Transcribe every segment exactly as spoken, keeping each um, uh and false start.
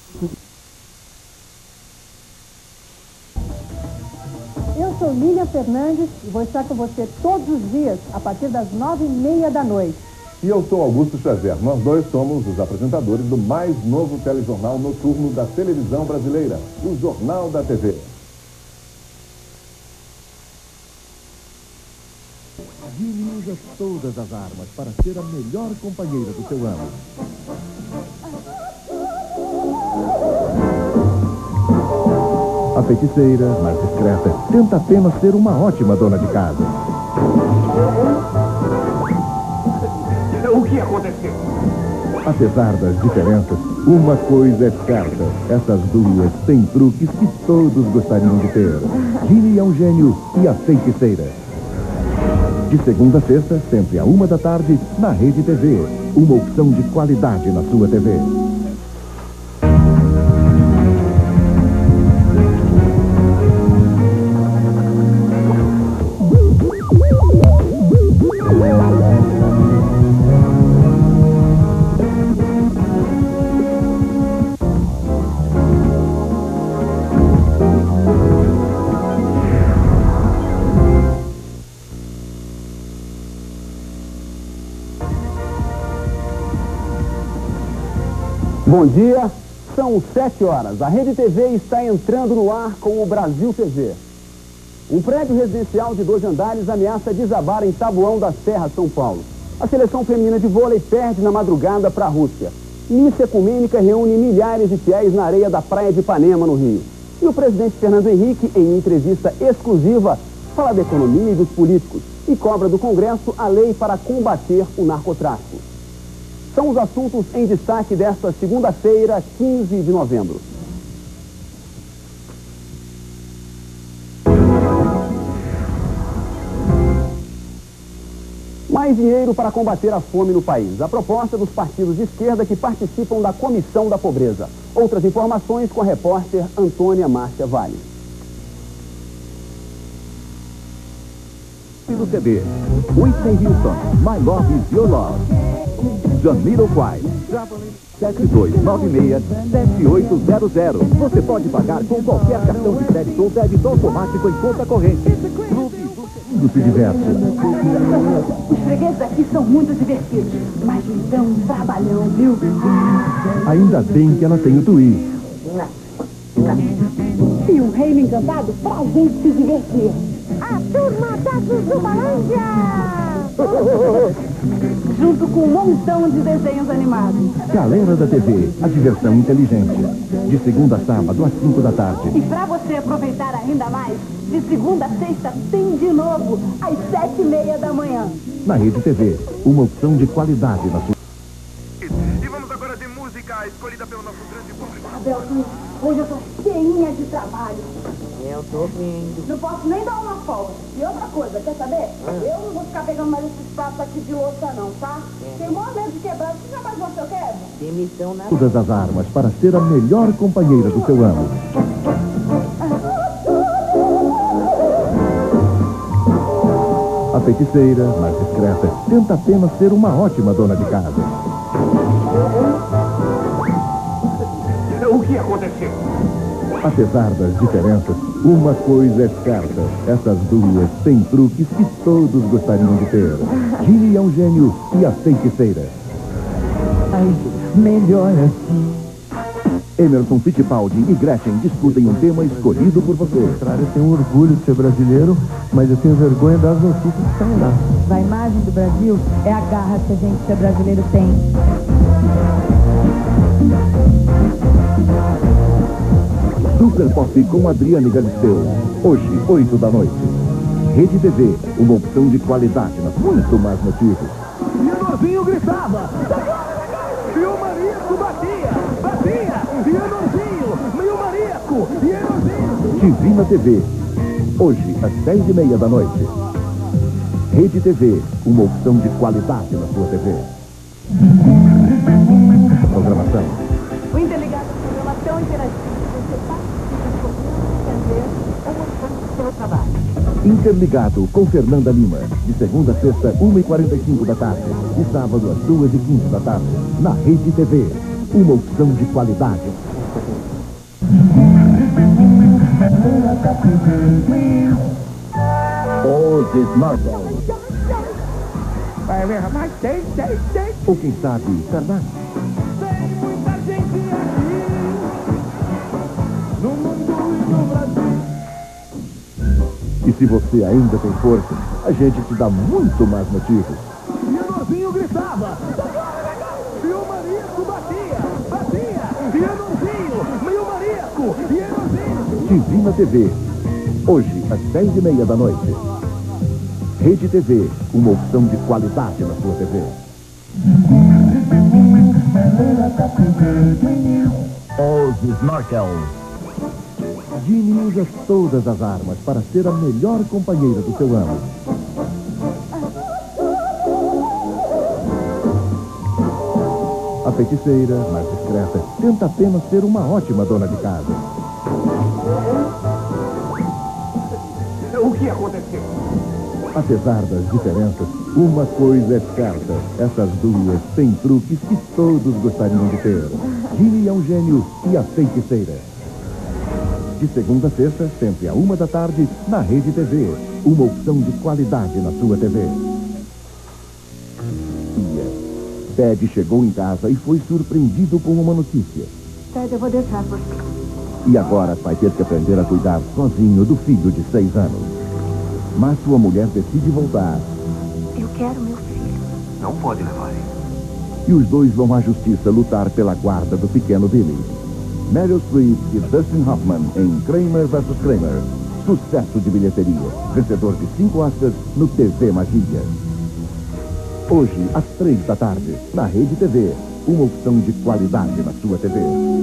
Eu sou Lília Fernandes e vou estar com você todos os dias, a partir das nove e meia da noite. E eu sou Augusto Xavier. Nós dois somos os apresentadores do mais novo telejornal noturno da televisão brasileira, o Jornal da T V. Gini usa todas as armas para ser a melhor companheira do seu amo. A feiticeira, mais discreta, tenta apenas ser uma ótima dona de casa. O que aconteceu? Apesar das diferenças, uma coisa é certa. Essas duas têm truques que todos gostariam de ter. Gini é um gênio e a feiticeira. De segunda a sexta, sempre à uma da tarde, na Rede T V. Uma opção de qualidade na sua T V. Bom dia, são sete horas. A Rede T V está entrando no ar com o Brasil T V. Um prédio residencial de dois andares ameaça desabar em Taboão da Serra, São Paulo. A seleção feminina de vôlei perde na madrugada para a Rússia. Missa ecumênica reúne milhares de fiéis na areia da praia de Ipanema, no Rio. E o presidente Fernando Henrique, em entrevista exclusiva, fala da economia e dos políticos e cobra do Congresso a lei para combater o narcotráfico. São os assuntos em destaque desta segunda-feira, quinze de novembro. Mais dinheiro para combater a fome no país. A proposta dos partidos de esquerda que participam da Comissão da Pobreza. Outras informações com a repórter Antônia Márcia Vale. Do C D, Whitney Houston, My Love Is Your Love. Jamiroquai, sete dois nove seis, sete oito zero zero. Você pode pagar com qualquer cartão de crédito ou débito automático em conta corrente. Clube do Mundo se diverte. Os fregueses aqui são muito divertidos, mas me dão um trabalhão, viu? Ainda bem que ela tem o Twist. E um reino encantado pra gente se divertir. A turma da Zuzubalândia! Junto com um montão de desenhos animados. Galera da T V, a diversão inteligente. De segunda a sábado, às cinco da tarde. E pra você aproveitar ainda mais, de segunda a sexta tem de novo, às sete e meia da manhã. Na Rede T V, uma opção de qualidade na sua... E vamos agora de música escolhida pelo nosso grande público. Abelzinho, hoje eu tô cheinha de trabalho. Eu tô vendo. Não posso nem dar uma folga. E outra coisa, quer saber? Ah. Eu não vou ficar pegando mais esses pratos aqui de louça não, tá? É. Tem maior medo de quebrar. Você já mais você eu quebro? Demissão na... Todas as armas para ser a melhor companheira do seu amo. A feiticeira, mais discreta, tenta apenas ser uma ótima dona de casa. O que aconteceu? Apesar das diferenças, uma coisa é certa. Essas duas têm truques que todos gostariam de ter. Gini é um gênio e a feiticeira. Ai, melhor assim. Emerson Fittipaldi e Gretchen discutem um tema escolhido por você. Eu tenho orgulho de ser brasileiro, mas eu tenho vergonha das notícias que estão lá. A imagem do Brasil é a garra que a gente, que é brasileiro, tem. Super Pop com Adriane Galisteu. Hoje, oito da noite. Rede T V, uma opção de qualidade nas muito mais motivos. E o Norzinho gritava. E o maníaco batia. Batia. E o Norzinho. E o maníaco. E o Norzinho. Divina T V. Hoje, às dez e meia da noite. Rede T V, uma opção de qualidade na sua T V. Programação. O Interligado de Programação Interativa. Interligado com Fernanda Lima. De segunda a sexta, uma e quarenta e cinco da tarde. E sábado, às duas e quinze da tarde. Na Rede T V. Uma opção de qualidade. Os Smartphones. Vai ver, rapaz, tem, tem, tem. Ou quem sabe, Cardápio. Tem muita gente aqui, no mundo e no Brasil. E se você ainda tem força, a gente te dá muito mais motivos. E o Norzinho gritava. E o maníaco batia, batia. E o Norzinho, e o maníaco, e o Norzinho. Divina T V. Hoje, às dez e meia da noite. Rede T V, uma opção de qualidade na sua T V. Os Smartphones. Gini usa todas as armas para ser a melhor companheira do seu amo. A feiticeira, mais discreta, tenta apenas ser uma ótima dona de casa. O que aconteceu? Apesar das diferenças, uma coisa é certa. Essas duas têm truques que todos gostariam de ter. Gini é um gênio e a feiticeira. De segunda a sexta, sempre à uma da tarde, na Rede T V. Uma opção de qualidade na sua T V. Ted chegou em casa e foi surpreendido com uma notícia. Ted, eu vou deixar você. E agora vai ter que aprender a cuidar sozinho do filho de seis anos. Mas sua mulher decide voltar. Eu quero meu filho. Não pode levar ele. E os dois vão à justiça lutar pela guarda do pequeno Billy. Meryl Streep e Dustin Hoffman em Kramer versus Kramer. Sucesso de bilheteria. Vencedor de cinco Oscars no T V Magia. Hoje, às três da tarde, na Rede T V. Uma opção de qualidade na sua T V.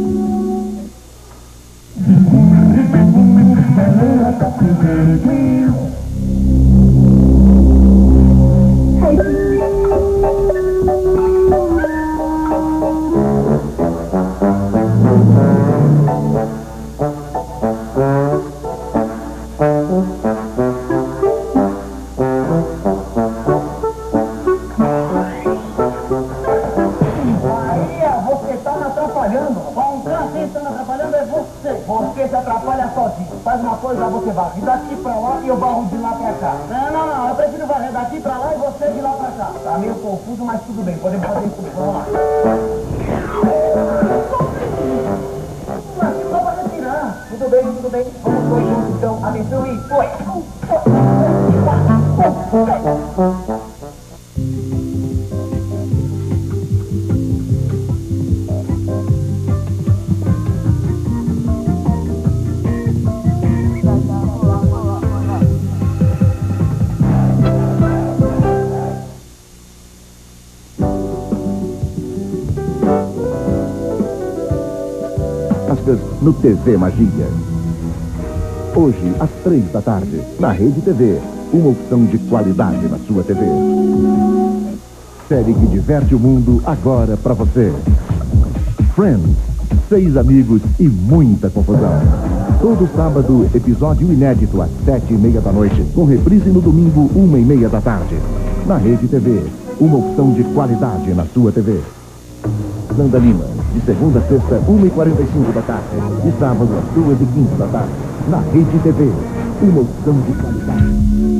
Você se atrapalha sozinho. Faz uma coisa, você varre daqui pra lá e eu barro de lá pra cá. Não, não, não. Eu prefiro varrer daqui pra lá e você de lá pra cá. Tá meio confuso, mas tudo bem. Podemos fazer isso. Vamos lá. Aqui só para retirar. Tudo bem, tudo bem. Vamos dois juntos, então. Atenção e foi. No T V Magia. Hoje, às três da tarde, na Rede T V. Uma opção de qualidade na sua T V. Série que diverte o mundo agora pra você. Friends. Seis amigos e muita confusão. Todo sábado, episódio inédito às sete e meia da noite, com reprise no domingo, uma e meia da tarde. Na Rede T V. Uma opção de qualidade na sua T V. Nanda Lima, de segunda a sexta, uma e quarenta e cinco da tarde. E sábado, às duas e quinze da tarde. Na Rede T V. Uma opção de qualidade.